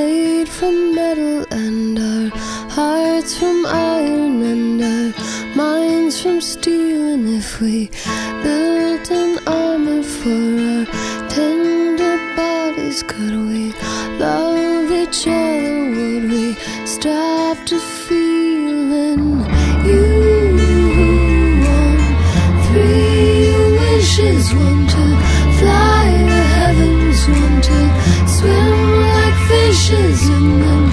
made from metal, and our hearts from iron, and our minds from steel. And if we built an armor for our tender bodies, could we love each other? Would we stop to feel? And you want 3 wishes, one to fly to heavens, one to swim like fishes in the